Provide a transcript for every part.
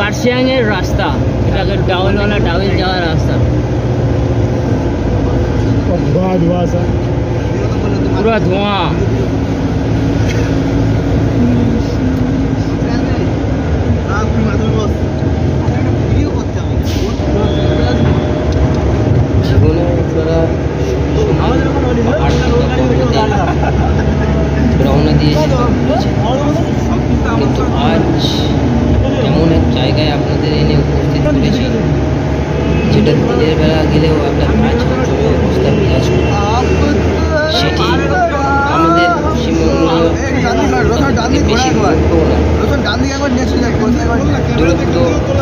কার্শিয়াংয়ের রাস্তা, এটাকে ডাউলওয়ালা ডাউল যাওয়ার রাস্তা। পুরো ধোঁয়া। রওনা দিয়েছে, কিন্তু আজ এমন এক জায়গায় আপনাদের এনে উপস্থিত করেছি যেটা দিনের বেলা গেলেও একটা কাজ অবস্থা বিরাজ করে। সেটি আমাদের পশ্চিমবঙ্গীয় বেশি দূরত্ব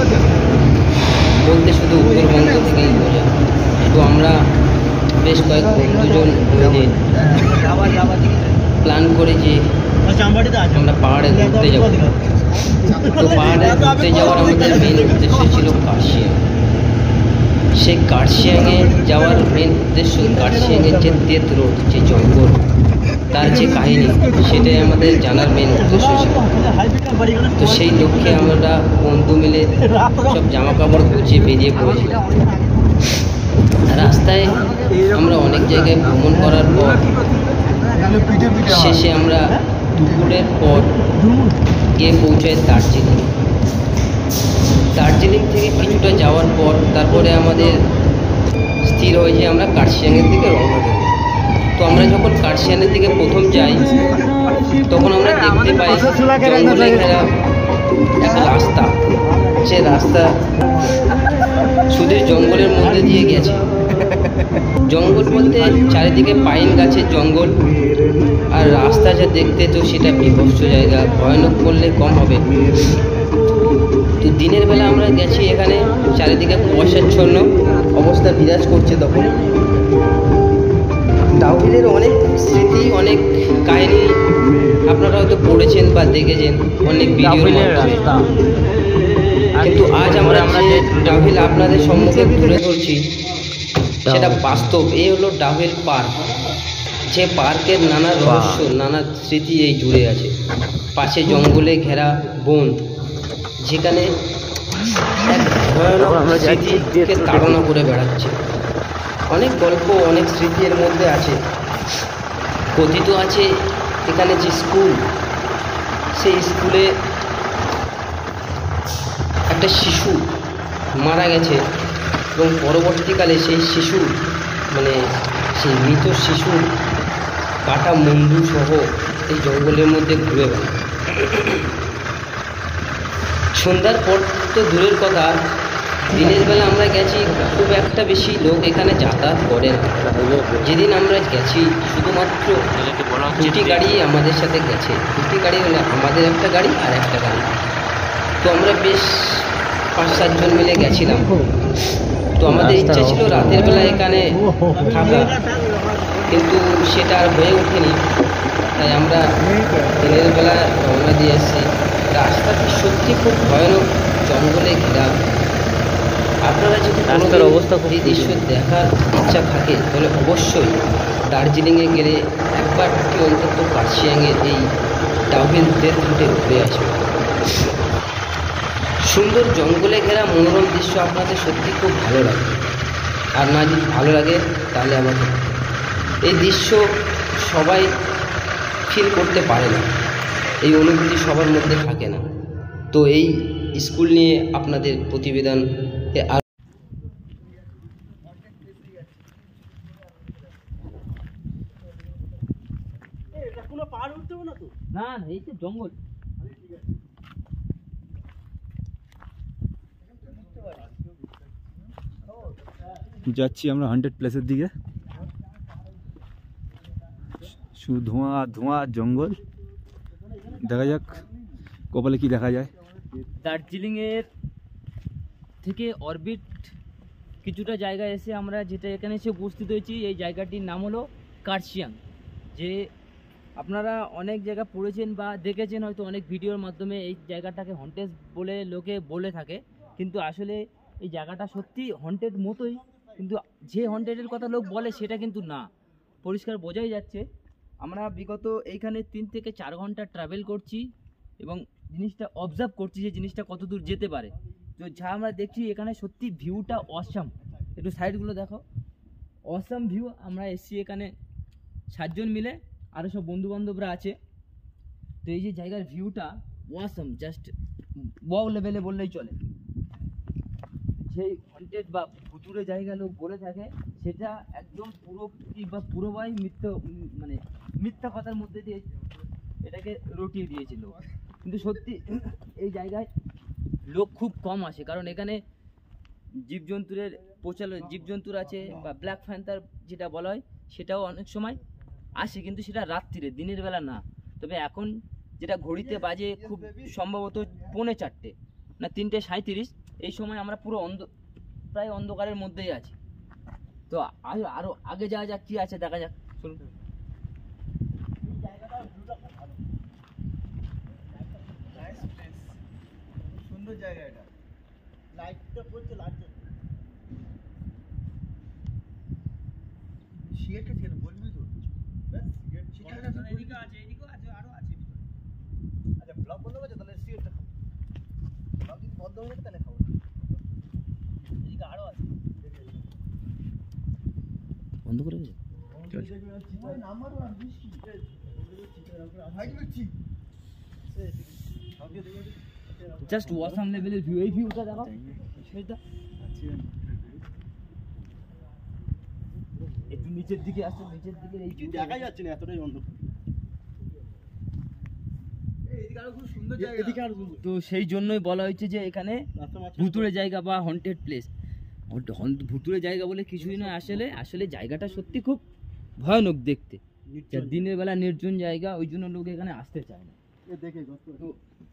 বলতে শুধু উত্তরবঙ্গ থেকেই বোঝা। তো আমরা বেশ কয়েক বন্ধুজন মিলে প্ল্যান করে যে আমরা পাহাড়ে ঘুরতে যাব। তো পাহাড়ে ঘুরতে যাওয়ার আমাদের মেন উদ্দেশ্য ছিল কার্শিয়াং। সেই কার্শিয়াংয়ে যাওয়ার মেন উদ্দেশ্য, কার্শিয়াংয়ের যে তেত রোড, যে জঙ্গল, তার যে কাহিনী, সেটাই আমাদের জানার মেন উদ্দেশ্য ছিল। তো সেই লক্ষ্যে আমরা বন্ধু মিলে সব জামা কাপড় গুছিয়ে বেরিয়ে পড়েছিলাম। রাস্তায় আমরা অনেক জায়গায় ভ্রমণ করার পর শেষে আমরা দুপুরের পর গিয়ে পৌঁছাই দার্জিলিং। দার্জিলিং থেকে কিছুটা যাওয়ার পর তারপরে আমাদের স্থির হয় যে আমরা কার্শিয়াংয়ের দিকে রওনা দেব। তো আমরা যখন কার্শিয়াংয়ের দিকে প্রথম যাই তখন আমরা দেখতে পাই জঙ্গলে ঘেরা একটা রাস্তা। সে রাস্তা শুধু জঙ্গলের মধ্যে দিয়ে গেছে। জঙ্গল বলতে চারিদিকে পাইন গাছের জঙ্গল, আর রাস্তা যা দেখতে তো সেটা বিভৎস জায়গা, ভয়ানক করলে কম হবে। তো দিনের বেলা আমরা গেছি, এখানে চারিদিকে কুয়াশাচ্ছন্ন অবস্থা বিরাজ করছে। তখন ডাউহিলের অনেক স্মৃতি, অনেক কাহিনী আপনারা হয়তো পড়েছেন বা দেখেছেন অনেক ভিডিওর মাধ্যমে, কিন্তু আজ আমরা যে ডাউহিল আপনাদের সম্মুখে তুলে ধরছি সেটা বাস্তব। এই হলো ডাউহিল পার্ক, যে পার্কের নানা রহস্য, নানা স্মৃতি এই জুড়ে আছে। পাশে জঙ্গলে ঘেরা বন, যেখানে এক ভয়ানক স্মৃতিকে তাড়না করে বেড়াচ্ছে। অনেক গল্প, অনেক স্মৃতি এর মধ্যে আছে। কথিত আছে এখানে যে স্কুল, সেই স্কুলে একটা শিশু মারা গেছে এবং পরবর্তীকালে সেই শিশু, মানে সেই মৃত শিশুর কাটা মুন্ডু সহ এই জঙ্গলের মধ্যে ঘুরে বেড়ায়। সন্ধ্যার পর তো দূরের কথা, দিনের বেলা আমরা গেছি, খুব একটা বেশি লোক এখানে যাতায়াত করে না। যেদিন আমরা গেছি শুধুমাত্র দুটি গাড়ি আমাদের সাথে গেছে। দুটি গাড়ি হলে আমাদের একটা গাড়ি আর একটা গাড়ি। তো আমরা বেশ 5-7 জন মিলে গেছিলাম। তো আমাদের ইচ্ছা ছিল রাতের বেলা এখানে থাকা, কিন্তু সেটা আর হয়ে ওঠেনি। তাই আমরা দিনের বেলা রওনা দিয়ে এসেছি। রাস্তাটি সত্যি খুব ভয়ানক, জঙ্গলে ঘেরা। আপনারা যদি রাস্তার অবস্থা এই দৃশ্য দেখার ইচ্ছা থাকে তাহলে অবশ্যই দার্জিলিংয়ে গেলে একবার কি অন্তত কার্শিয়াংয়ের এই ডাউহিল তেত রুটে ঘুরে আসবে। সুন্দর জঙ্গলে ঘেরা মনোরম দৃশ্য আপনাদের সত্যি খুব ভালো লাগে। আর না যদি ভালো লাগে তাহলে আমাকে, এই দৃশ্য সবাই ফিল করতে পারে না, এই অনুভূতি সবার মধ্যে থাকে না। তো এই স্কুল নিয়ে আপনাদের প্রতিবেদন না, এই তো জঙ্গল। যাচ্ছি আমরা 100 প্লেসের দিকে, শুধু ধোঁয়া আর ধোঁয়া, জঙ্গল। দেখা যাক কপালে কি দেখা যায়। দার্জিলিংয়ের থেকে অরবিট কিছুটা জায়গায় এসে আমরা যেটা এখানে এসে উপস্থিত হয়েছি, এই জায়গাটির নাম হলো কার্শিয়াং। যে আপনারা অনেক জায়গা পড়েছেন বা দেখেছেন হয়তো অনেক ভিডিওর মাধ্যমে, এই জায়গাটাকে হন্টেড বলে লোকে বলে থাকে, কিন্তু আসলে এই জায়গাটা সত্যি হন্টেড মতোই, কিন্তু যে হন্টেডের কথা লোক বলে সেটা কিন্তু না, পরিষ্কার বোঝাই যাচ্ছে। আমরা বিগত এইখানে 3 থেকে 4 ঘন্টা ট্রাভেল করছি এবং জিনিসটা অবজার্ভ করছি যে জিনিসটা কত দূর যেতে পারে। তো যা আমরা দেখছি এখানে সত্যি ভিউটা অসাম। একটু সাইডগুলো দেখো, অসাম ভিউ। আমরা এসছি এখানে 7 জন মিলে, আরও সব বন্ধু বান্ধবরা আছে। তো এই যে জায়গার ভিউটা অসাম, জাস্ট ওয়াও লেভেলে বললেই চলে। সেই হন্টেড বা ভুতুড়ে জায়গা লোক বলে থাকে, সেটা একদম পুরো বা পুরোটাই মানে মিথ্যা কথার মধ্যে দিয়ে এটাকে রটিয়ে দিয়েছিল। কিন্তু সত্যি এই জায়গায় লোক খুব কম আসে, কারণ এখানে জীবজন্তুর আছে বা ব্ল্যাক প্যান্থার যেটা বলা হয় সেটাও অনেক সময় আসে, কিন্তু সেটা রাত্রিরে, দিনের বেলা না। তবে এখন যেটা ঘড়িতে বাজে খুব সম্ভবত 3:45 না 3:37, এই সময় আমরা পুরো প্রায় অন্ধকারের মধ্যেই আছি। তো আরো আগে যাওয়া যাক, কি আছে দেখা যাক, চলুন। সুন্দর জায়গা, এটা লাইটটা পড়ছে, লাগছে সিগারেটটা ছিল বলবি তো, ব্যাস সিগারেট এদিকে আছে, এদিকেও আছে, আরো আছে ভিতরে। আচ্ছা ব্লগ বন্ধ করছে, তাহলে সিগারেটটা খাবো। ব্লগ যদি বন্ধ হয়ে যায় তাহলে খাবো না। এদিকে আরো আছে, বন্ধ করে দিও। নাম্বার ওয়ান বৃষ্টি হাইট দেখছি, জাস্ট ওয়াসাম লেভেলের ভিউ। এই ভিউটা দেখো, সেটা একটু নিচের দিকে আসছে, নিচের দিকে এই ভিউ দেখা যাচ্ছে না, এতটাই অন্ধকার। এদিকে আরো খুব সুন্দর জায়গা, এদিকে আরো সুন্দর। তো সেই জন্যই বলা হয়েছে যে এখানে ভুতুড়ে জায়গা বা হন্টেড প্লেস। ভুতুড়ে জায়গা বলে কিছুই নয়, আসলে জায়গাটা সত্যি খুব ভয়ানক দেখতে। দিনের বেলা নির্জন জায়গা, ওই জন্য লোক এখানে আসতে চায় না। তো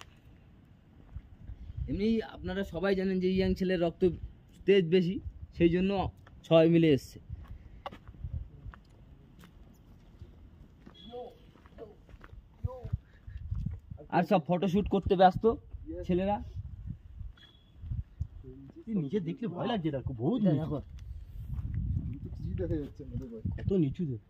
এমনি আপনারা সবাই জানেন যে ইয়াং ছেলের রক্ত তেজ বেশি, সেই জন্য সবাই মিলে এসছে। আর সব ফটোশুট করতে ব্যস্ত ছেলেরা। নিচে দেখলে ভয় লাগছে, দেখো বহুত দেখো কত নিচু দেখ।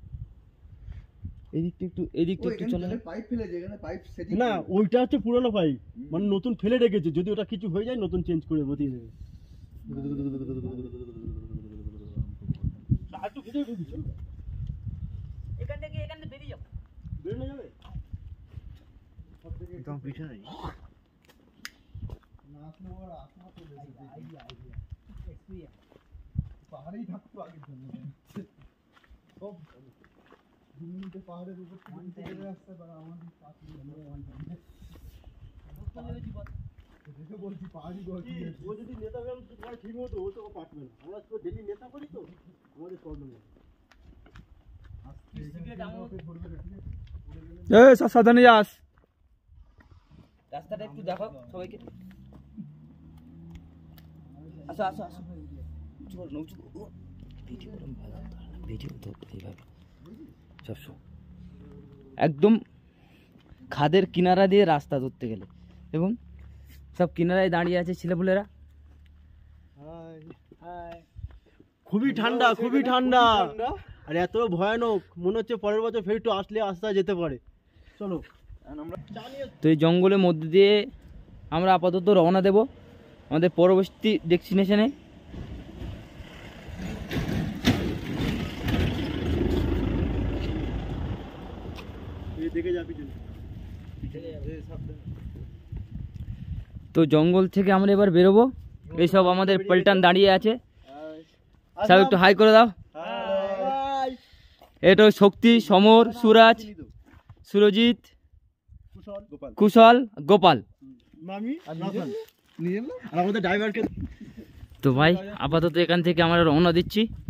এদিকটা একটু চলে। পাইপ ফেলেছে এখানে, পাইপ সেটিং না, ওইটা হচ্ছে পুরনো পাইপ, মানে নতুন ফেলে রেখেছে, যদি ওটা কিছু হয়ে যায় নতুন চেঞ্জ করে বসিয়ে দেবে। একটু ভিতরে ঢুকি, চলো এখান থেকে বেরিয়ে যাও। বেরোনো যাবে একদম পিছনে পাহাড়েই থাকতো আগের জন্য, সব পাহাড়ের উপর থেকে আসতে পারে আমাদের বলছি পাহাড়ি ও যদি নেতা ঠিক মতো ও তো পারবে না। আমরা তো ডেলি নেতা করি, তো আমাদের প্রবলেম নেই। সাবধানে যাস। রাস্তাটা একটু দেখো সবাইকে। আসো আসো আসো, উঁচু করো না, উঁচু করো। ভিডিও তো এইভাবে সবসময় একদম খাদের কিনারা দিয়ে রাস্তা ধরতে গেলে দেখুন সব কিনারায় দাঁড়িয়ে আছে ছেলেপুলেরা। খুবই ঠান্ডা, খুবই ঠান্ডা, আর এত ভয়ানক মনে হচ্ছে পরের বছর ফের একটু আসলে আসতে যেতে পারে। চলো আমরা তো এই জঙ্গলের মধ্যে দিয়ে আমরা আপাতত রওনা দেব আমাদের পরবর্তী ডেস্টিনেশনে। দেখে যাবি তো জঙ্গল থেকে আমরা এবার বেরোবো। এইসব আমাদের পল্টন দাঁড়িয়ে আছে, সব একটু হাই করে দাও। এটা শক্তি, সমর, সুরাজ, সুরজিৎ, কুশল, গোপাল। তো ভাই আপাতত এখান থেকে আমরা রওনা দিচ্ছি।